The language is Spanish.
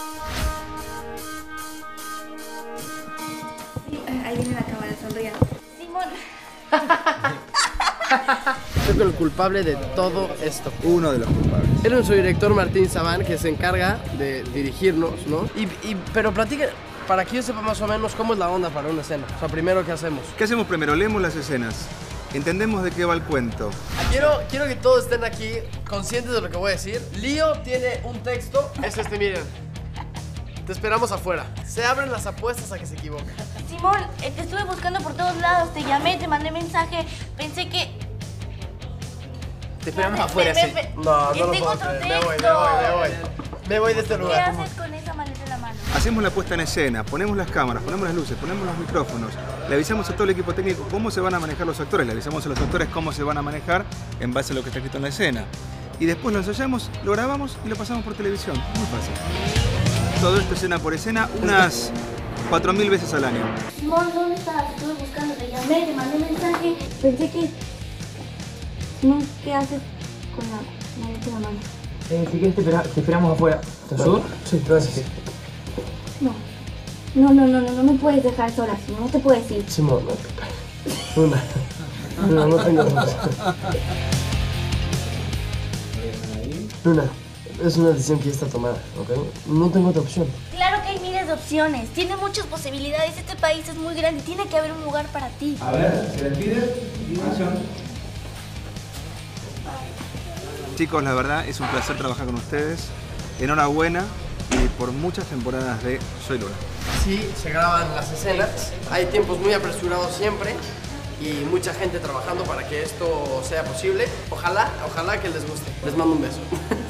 Sí, ahí viene la cámara, sonrían. Simón. Soy el culpable de todo esto. Uno de los culpables. Era nuestro director Martín Sabán, que se encarga de dirigirnos, ¿no? Pero platica, para que yo sepa más o menos cómo es la onda para una escena. O sea, primero, ¿qué hacemos? ¿Qué hacemos primero? Leemos las escenas. Entendemos de qué va el cuento. Quiero que todos estén aquí conscientes de lo que voy a decir. Lío tiene un texto, es este, miren. Te esperamos afuera. Se abren las apuestas a que se equivoque. Simón, te estuve buscando por todos lados, te llamé, te mandé mensaje, pensé que... Te esperamos afuera, sí. No lo tengo puedo otro creer. texto. Me voy de este ¿Qué lugar. haces con esa maleta en la mano? Hacemos la puesta en escena, ponemos las cámaras, ponemos las luces, ponemos los micrófonos, le avisamos a todo el equipo técnico cómo se van a manejar los actores, le avisamos a los actores cómo se van a manejar en base a lo que está escrito en la escena. Y después lo ensayamos, lo grabamos y lo pasamos por televisión. Muy fácil. Todo esto escena por escena, unas 4000 veces al año. Simón, ¿dónde estás? Te estuve buscando, te llamé, te mandé mensaje, pensé que... Simón, ¿qué haces con la maleta en la mano? Si quieres te esperamos afuera. ¿Estás seguro? Sí, gracias. No me puedes dejar sola, Simón, no te puedes ir. Simón, no tengo dudas. Luna, es una decisión que ya está tomada, ¿ok? No tengo otra opción. Claro que hay miles de opciones, tiene muchas posibilidades, este país es muy grande, tiene que haber un lugar para ti. A ver, se despide. Acción. Chicos, la verdad es un placer trabajar con ustedes. Enhorabuena y por muchas temporadas de Soy Luna. Sí, se graban las escenas. Hay tiempos muy apresurados siempre y mucha gente trabajando para que esto sea posible. Ojalá que les guste. Les mando un beso.